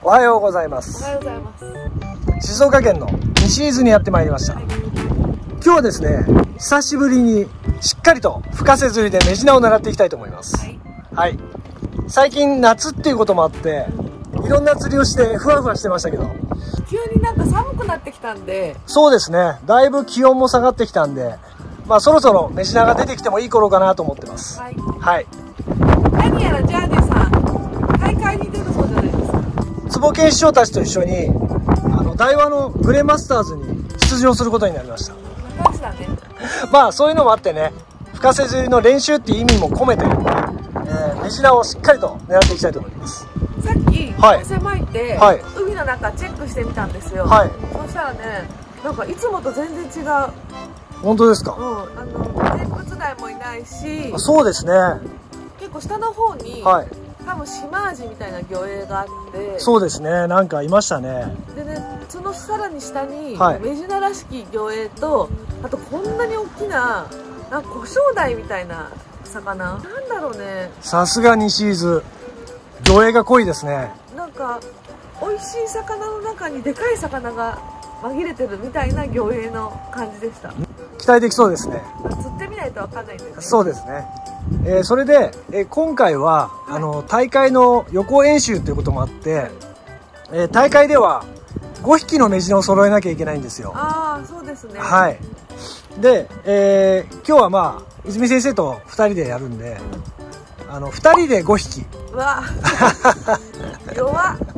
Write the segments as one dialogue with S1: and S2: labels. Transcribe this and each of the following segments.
S1: おはようございます。
S2: おはようございます。
S1: 静岡県の西伊豆にやってまいりました。今日はですね、久しぶりにしっかりと深瀬釣りでメジナを狙っていきたいと思います。はい。最近夏っていうこともあって、いろんな釣りをしてふわふわしてましたけど、
S2: 急になんか寒くなってきたんで。
S1: そうですね、だいぶ気温も下がってきたんで、そろそろメジナが出てきてもいい頃かなと思ってます。はい。
S2: 何やらジャーニーさん大会に出るそうじゃないですか。
S1: 坪健師匠たちと一緒に大和のグレマスターズに出場することになりました。
S2: マジだね。
S1: そういうのもあってね、深瀬釣りの練習っていう意味も込めて、メジナをしっかりと狙っていきたいと思います。
S2: さっき風巻いて、海の中チェックしてみたんですよ。そしたらね、なんかいつもと全然違う。
S1: 本当ですか？
S2: 天物台もいないし、
S1: そうですね。
S2: 結構下の方に、多分シマアジみたいな魚影があって、
S1: そうですね、なんかいましたね。
S2: でね、そのさらに下に、メジナらしき魚影と、あとこんなに大きななんかコショウダイみたいな魚、なんだろうね。さ
S1: すが西伊豆、魚影が濃いですね。
S2: なんか美味しい魚の中にでかい魚が紛れてるみたいな魚影の感じでした。
S1: 期待できそうですね。
S2: 釣ってみないと分かんないんですね。
S1: そうですね。それで、今回は大会の予行演習ということもあって、大会では5匹のメジナを揃えなきゃいけないんですよ。
S2: ああ、そうですね。
S1: はい。で、今日は泉先生と2人でやるんで、2人で5匹。
S2: うわ弱っ。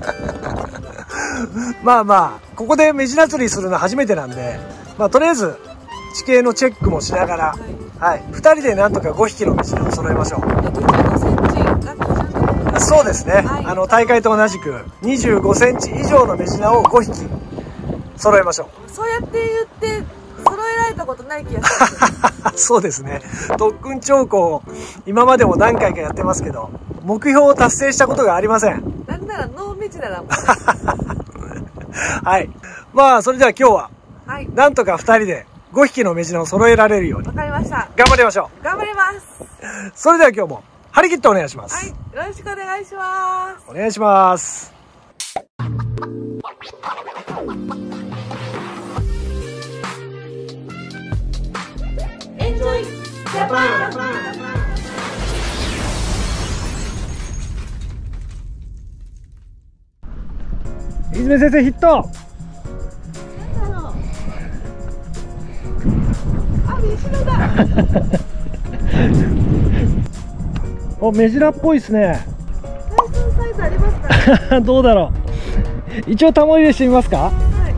S1: ここでメジナ釣りするのは初めてなんで、とりあえず地形のチェックもしながら、2人でなんとか5匹のメジナを揃えましょう。
S2: 25センチが基準。
S1: そうですね、大会と同じく25センチ以上のメジナを5匹揃えましょう。
S2: そうやって言って揃えられたことない気がします。
S1: そうですね、特訓兆候今までも何回かやってますけど、目標を達成したことがありません。
S2: なんならノーメジナだもん。
S1: はい。それでは今日は、なんとか2人で5匹のメジナを揃えられるように。
S2: わかりました。
S1: 頑張りましょう。
S2: 頑張ります。
S1: それでは今日も張り切ってお願いします。
S2: よろしくお願いします。
S1: お願いします。
S2: エンジョイジャパン。
S1: 泉先生ヒット。
S2: メジナだ。
S1: メジナっぽいですね。
S2: サイズありますか？
S1: どうだろう。一応タモ入れしてみますか。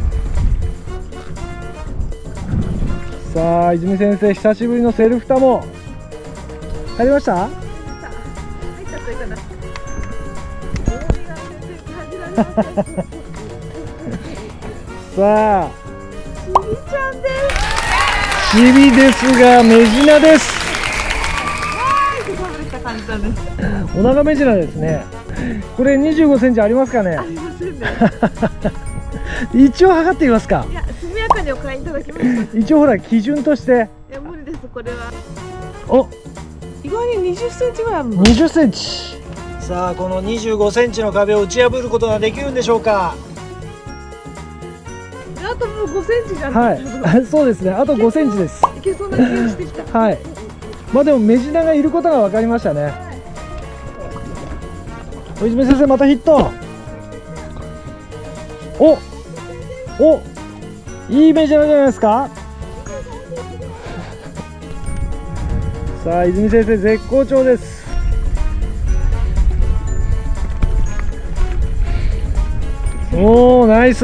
S1: さあ、泉先生久しぶりのセルフタモ入りました？
S2: 入ったというかな。
S1: さあ、
S2: シビちゃんです。
S1: シビですがメジナです。お長メジナですね。これ25センチありますかね？
S2: ありませんね。
S1: 一応測ってみますか。
S2: いや、速やかにお買いいただきました。
S1: 一応ほら基準として。
S2: いや、無理ですこれは。
S1: お、
S2: 意外に20センチぐらいあるの。
S1: 20センチ。さあ、この25センチの壁を打ち破ることができるんでしょうか。
S2: あともう5センチじゃん。
S1: はい、そうですね。あと5センチです。
S2: いけそうな気がしてきた。
S1: はい。でもメジナがいることが分かりましたね。泉先生またヒット。お、いいメジナじゃないですか。さあ、泉先生絶好調です。おー、ナイスー。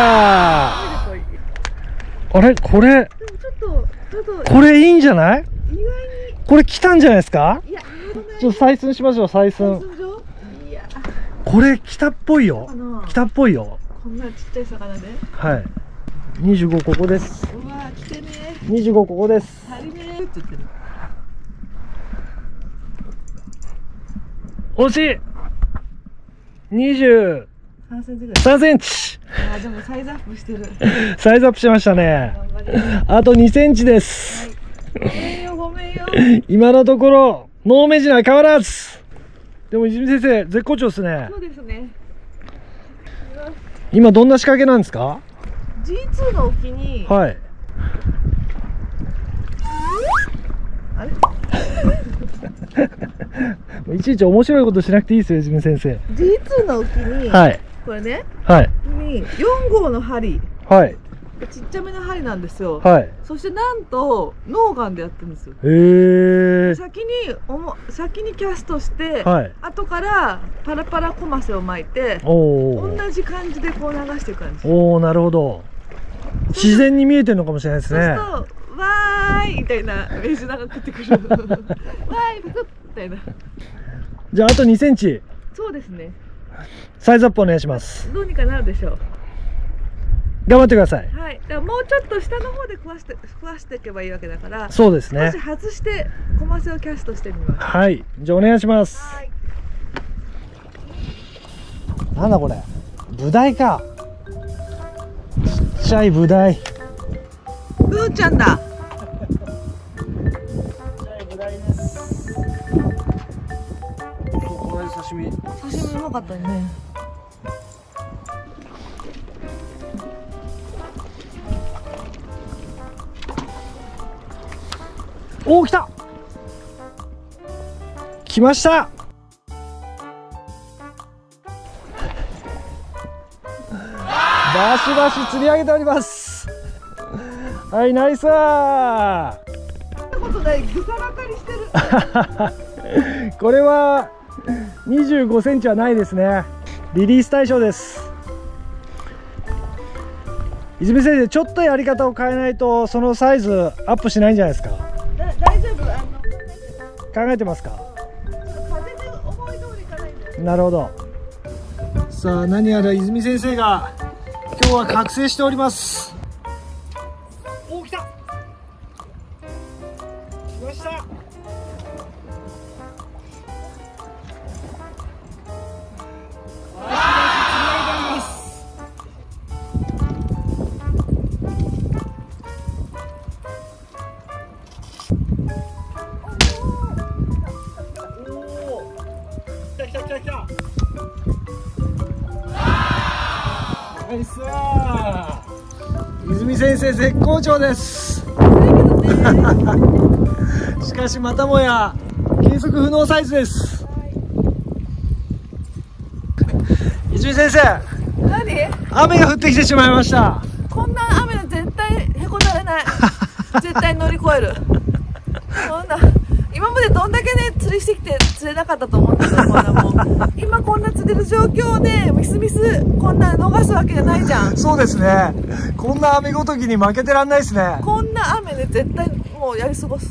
S1: あれ、これこれいいんじゃない？これ来たんじゃないですか？ちょっと採寸しましょう。採寸。これ来たっぽいよ。来たっぽいよ。
S2: こんなちっちゃい魚で。
S1: はい。25ここです。
S2: うわ、来てね。
S1: 25ここです。
S2: 足りねえって言ってる。
S1: 惜しい。23センチぐらい。3センチ。
S2: あ、でもサイズアップしてる。
S1: サイズアップしましたね。あと2センチです。
S2: ごめんよ、ごめんよ。
S1: 今のところノーメジナー変わらず。でも泉先生絶好調ですね。
S2: そうですね。
S1: 今どんな仕掛けなんですか？
S2: G2 の沖に、
S1: はい。
S2: あれ
S1: いちいち面白いことしなくていいですよ、泉先生。
S2: G2 の沖に、
S1: はい。
S2: これね、
S1: はい。
S2: に4号の針。
S1: はい。
S2: ちっちゃめの針なんですよ。
S1: はい。
S2: そしてなんとノーガンでやってるんですよ。先にキャストして、はい、後からパラパラコマセを巻いて、同じ感じでこう流していく感じ。おお、なるほど。自然に見えてるのかもしれないですね。そうするとわーいみたいなメジナが食ってくる。わーいプクッみたいな。じゃああと2センチ。そうですね。サイズアップお願いします。どうにかなるでしょう。頑張ってください。はい。だからもうちょっと下の方で食わしていけばいいわけだから。そうですね。少し外してコマセをキャストしてみます。はい。じゃあお願いします。はい。なんだこれ。ブダイか。ちっちゃいブダイ。ブーちゃんだ。ちっちゃいブダイです。この間刺身うまかったね。おお、来た。来ました。バシバシ釣り上げております。はい、ナイスー。ことない、ぐさがかりしてる。これは25センチはないですね。リリース対象です。泉先生、ちょっとやり方を変えないとそのサイズアップしないんじゃないですか。大丈夫。考えてますか。風で思い通りいかないんで。なるほど。さあ、何やら泉先生が今日は覚醒しております。おお、来た。来ました。泉先生絶好調です。しかしまたもや計測不能サイズです。泉先生、何？雨が降ってきてしまいました。こんな雨で絶対へこたれない。絶対乗り越える。そんな今までどんだけね釣りしてきて釣れなかったと思ったの。こんなもん今こんな釣れる状況をねミスこんな逃すわけじゃないじゃん。そうですね。こんな雨ごときに負けてらんないですね。こんな雨で絶対もうやり過ごす。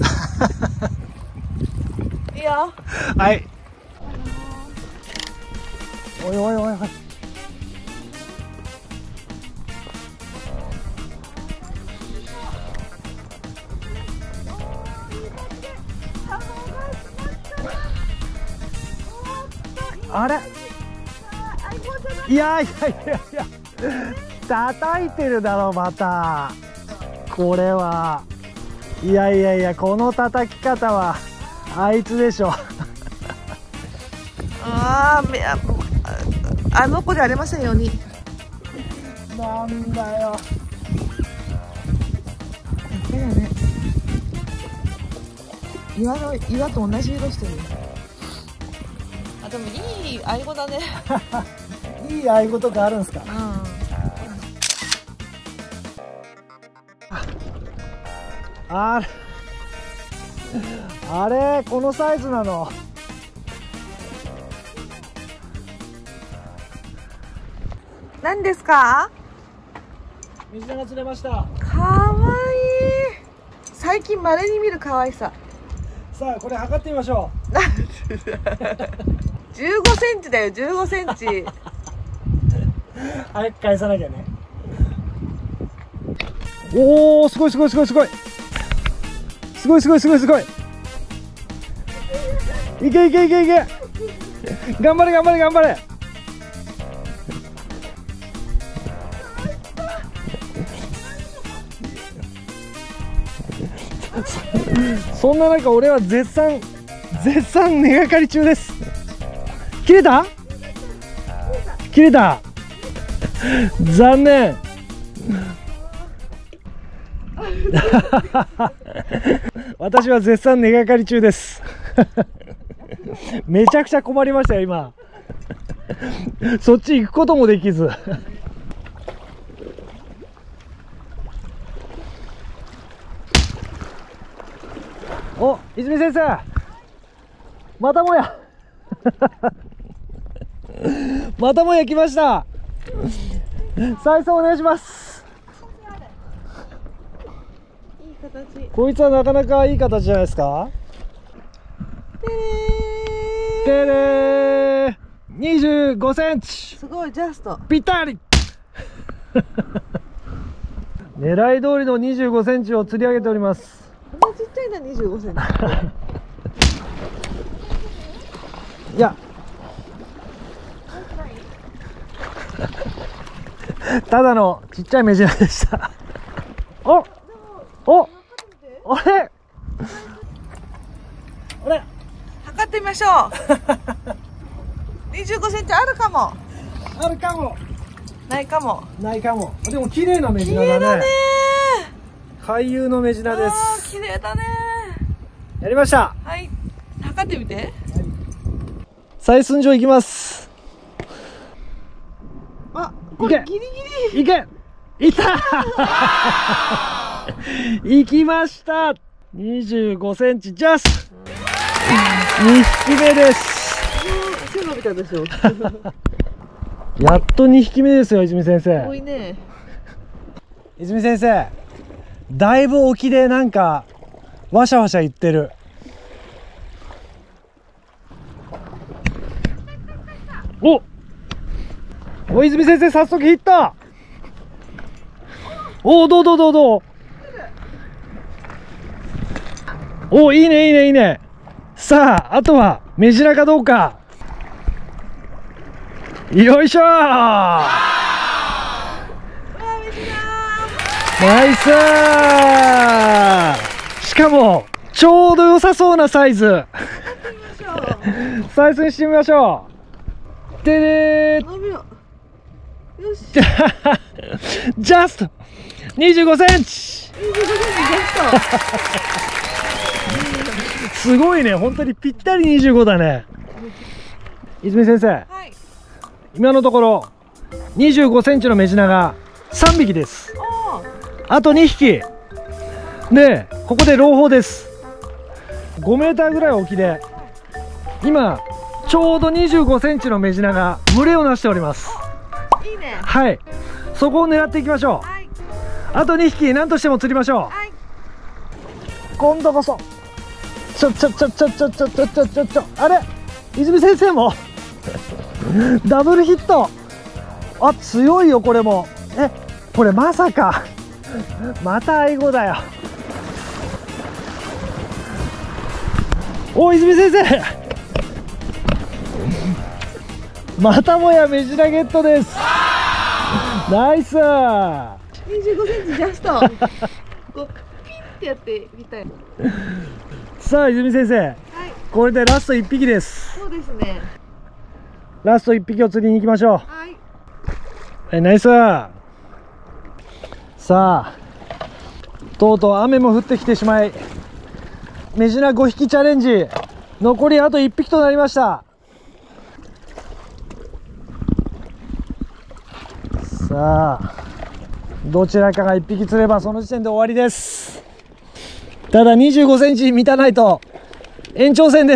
S2: いいよ。はい。おいおいおいおい。あれ、いやいやいやいや、叩いてるだろまた。これはいやいやいや、この叩き方はあいつでしょ。あの子じゃありませんように。なんだよ。だよね。岩と同じ色してる。でもいいアイゴだね。いいアイゴとかあるんですか。うん、あれこのサイズなの。何ですか。水が釣れました。かわいい。最近稀に見る可愛さ。さあこれ測ってみましょう。15センチだよ、15センチ。早く返さなきゃね。おお、すごいすごいすごいすごい。すごいすごいすごいすごい。いけいけいけいけ。頑張れ頑張れ頑張れ。そんな中俺は絶賛根がかり中です。切れた？切れた。
S1: 残念。私は絶賛根がかり中です。めちゃくちゃ困りましたよ今。そっち行くこともできず。お、泉先生、またもや。またもや来ました。再送お願いします。
S2: いい形。
S1: こいつはなかなかいい形じゃないですか。てれー、25センチ。
S2: すごい、ジャスト。
S1: ぴったり。狙い通りの25センチを釣り上げております。
S2: こんなちっちゃいな、25センチ。
S1: いや。ただのちっちゃいメジナでした。お、お、あれ、あれ、
S2: 測ってみましょう。25センチあるかも。
S1: あるかも。
S2: ないかも。
S1: ないかも。でも綺麗なメジナだね。綺麗だね。回遊のメジナです。
S2: 綺麗だね。
S1: やりました。
S2: はい。測ってみて。はい、
S1: 採寸場行きます。
S2: あ、これギリギリ。
S1: いけ。いった。行きました。25センチジャス。2匹目です。
S2: 背伸びたでしょ。
S1: やっと2匹目ですよ、泉先生。
S2: 多いね。
S1: 泉先生、だいぶ沖でなんかわしゃわしゃ言ってる。お、泉先生早速ヒット。お、どう。お、いいねいいねいいね。さあ、あとはメジナかどうか。よいしょー。ナイスー。しかもちょうど良さそうなサイズ。採寸してみましょう。でれー。
S2: よし。
S1: ジャスト25センチ。
S2: 25センチジャスト。
S1: すごいね、本当にぴったり25だね。泉先生、はい、今のところ25センチのメジナが3匹です。あと2匹で、ここで朗報です。5メーターぐらい沖で今ちょうど25センチのメジナが群れをなしております。
S2: いいね。
S1: はい、そこを狙っていきましょう。はい、あと2匹何としても釣りましょう。はい、今度こそ。あれ、泉先生もダブルヒット。あ、強いよこれも。これまさかまたアイゴだよ。お、泉先生、またもやメジナゲットです。ナイスー。
S2: 25センチジャスト。こうピッてやってみたい。
S1: さあ泉先生、はい、これでラスト1匹です。
S2: そうですね。
S1: ラスト1匹を釣りに行きましょう。
S2: はい、
S1: ナイスー。さあ、とうとう雨も降ってきてしまい、メジナ5匹チャレンジ残りあと1匹となりました。さあ、どちらかが1匹釣ればその時点で終わりです。ただ25センチ満たないと延長戦です。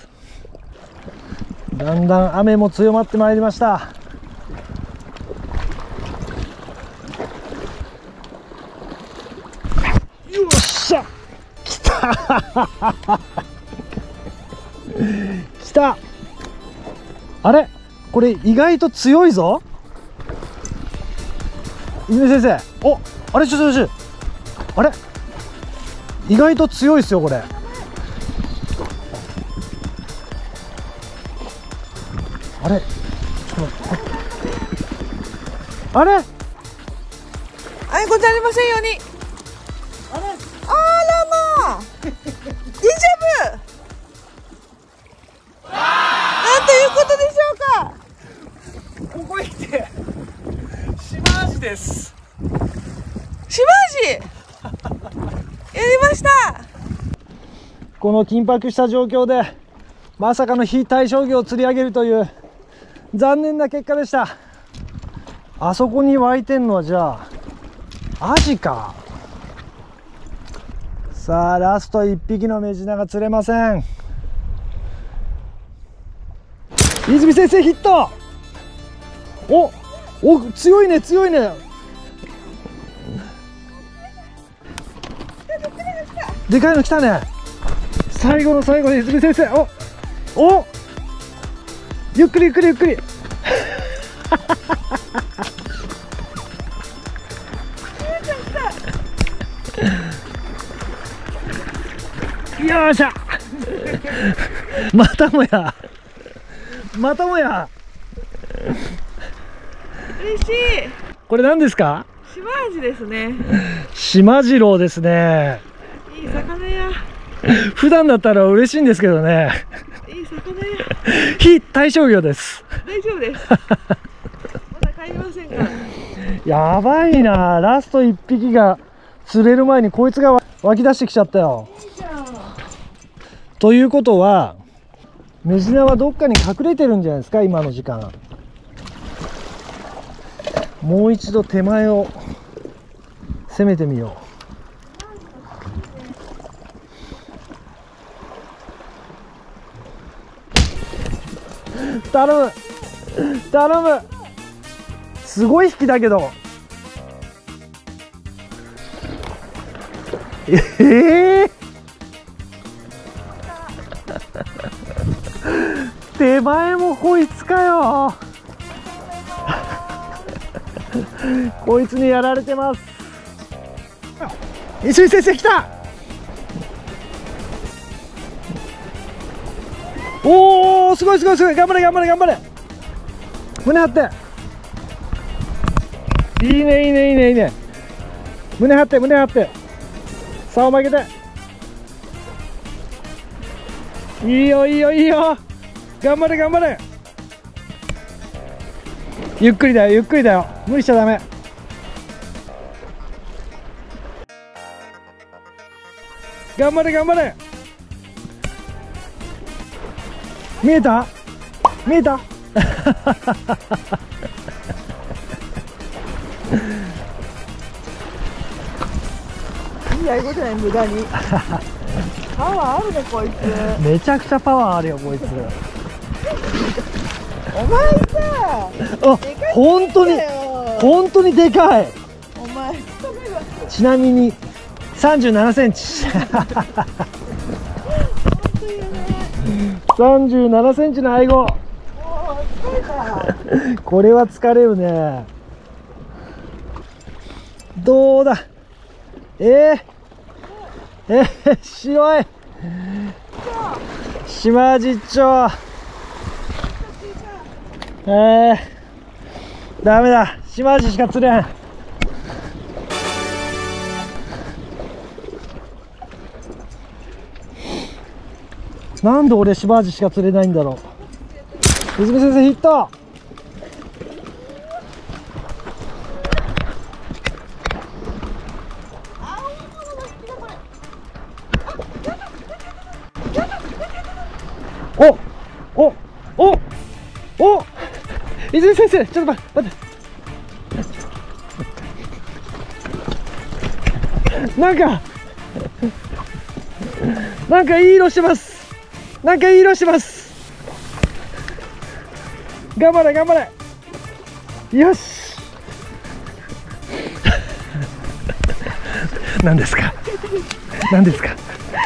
S1: だんだん雨も強まってまいりました。よっしゃ、来た。来た。あれ、これ意外と強いぞ。泉先生、お、あれ、ちょあれ、意外と強いですよこれ。あれ、あれ、
S2: あいこちゃんありませんように。
S1: あれ、
S2: あらまあ。デジャブ。なんということでしょうか。
S1: ここへ来てジです。
S2: 島アジやりました。
S1: この緊迫した状況でまさかの非対象魚を釣り上げるという残念な結果でした。あそこに湧いてんのはじゃあアジか。さあラスト1匹のメジナが釣れません。泉先生ヒット。お強いね強いね。でかいの来たね。最後の最後で泉先生おゆっくりゆっくりゆっくりよっしゃまたもや
S2: 嬉しい。
S1: これ何ですか？
S2: 島アジですね。
S1: 島次郎ですね。
S2: いい魚や。
S1: 普段だったら嬉しいんですけどね。
S2: いい魚や。
S1: 非対象魚です。
S2: 大丈夫です。まだ帰りませんから。
S1: やばいな。ラスト1匹が釣れる前にこいつが湧き出してきちゃったよ。
S2: いいじゃん。
S1: ということはメジナはどっかに隠れてるんじゃないですか今の時間。もう一度手前を攻めてみよう。頼むすごい引きだけど手前もこいつかよこいつにやられてます。石井先生来た。おおすごいすごいすごい。頑張れ頑張れ頑張れ。胸張っていいねいいねいいねいいね。胸張って胸張って竿曲げていいよいいよいいよ。頑張れ頑張れ。ゆっくりだよゆっくりだよ。無理しちゃダメ。頑張れ頑張れ。見えた見えた
S2: やることない無駄にパワーあるねこいつ。
S1: めちゃくちゃパワーあるよこいつ。
S2: お前さ
S1: 本当にでかい。
S2: お前
S1: ちなみに37センチ37センチのアイゴ。これは疲れるね。どうだ白い島アジ一丁。ダメだ島アジしか釣れん。なんで俺島アジしか釣れないんだろう。泉先生ヒット。お泉先生ちょっと待ってなんかいい色してます。なんかいい色してます。頑張れ頑張れ。よし何ですか何ですか。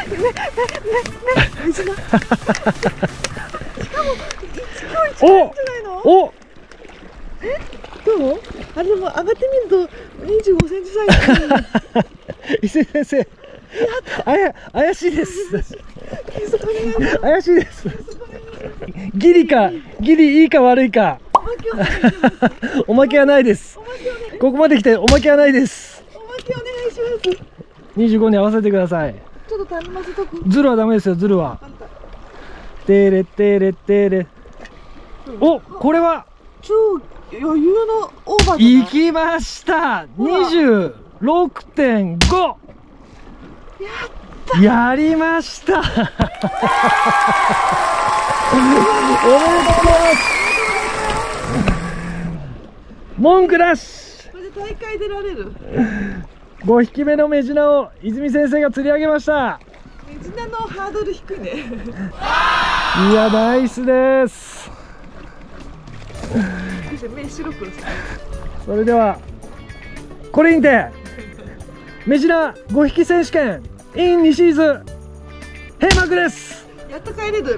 S1: お
S2: どう？あれでも上がってみると25センチサイズ。
S1: 伊勢先生怪しいです怪しいです。ギリいいか悪いか。おまけはないです。ここまで来ておまけはないです。
S2: おまけお願いします。
S1: 25に合わせてください。
S2: ちょっと頼ませとく。
S1: ズルはダメですよズルは。テレテレテレ。おこれは
S2: 余裕のオーバーだな。
S1: 行きました。 26.5。 やりました。おめでとうございます。文句なし。
S2: これで大会出られる。
S1: 5匹目のメジナを泉先生が釣り上げました。
S2: メジナのハードル低いね。
S1: いや、ナイスです。
S2: 目白く。
S1: それではこれにてメジナ5匹選手権 in 西伊豆閉幕です。
S2: やっと帰れる。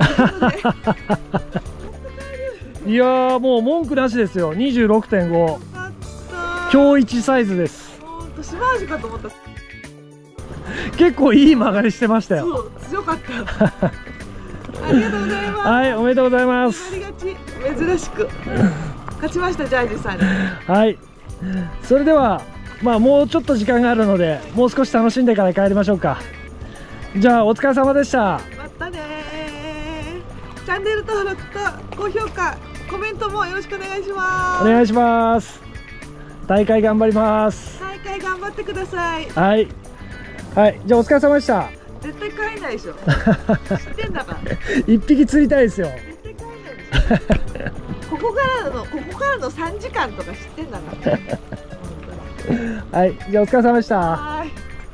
S1: いやー、もう文句なしですよ。 26.5 今日1サイズです。
S2: 島味かと思った。
S1: 結構いい曲がりしてましたよ。
S2: そう、強かった。ありがとうございます。
S1: はい、おめでとうございます。
S2: ありがち、珍しく勝ちました、ジャージさんに。
S1: はい、それではもうちょっと時間があるので、もう少し楽しんでから帰りましょうか。じゃあお疲れ様でした。
S2: またねー。チャンネル登録と高評価、コメントもよろしくお願いします。
S1: お願いします。大会頑張ります。
S2: 大会頑張ってください。
S1: はいはい、じゃあお疲れ様でした。
S2: 絶対帰んないでしょ。知ってんだから。
S1: 一匹釣りたいですよ。
S2: 絶対帰んないでしょ。ここからの3時間とか知ってんだから。
S1: はい、じゃあお疲れ様でした。
S2: はい。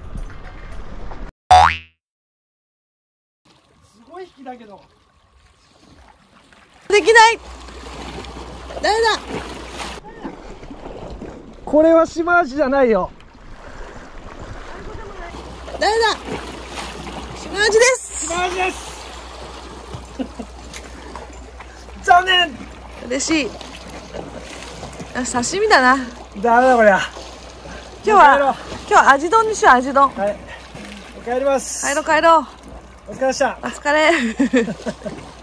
S1: すごい引きだけど。
S2: できない。ダメだ。
S1: これは島味じゃないよ。
S2: ダメだ。島味です。
S1: 島味です。残念。
S2: 嬉しい。刺身だな。
S1: ダメだこりゃ。
S2: 今日は味丼にしよう、味丼。
S1: はい。帰ります。
S2: 帰ろう。
S1: お疲れでした。
S2: お疲れ。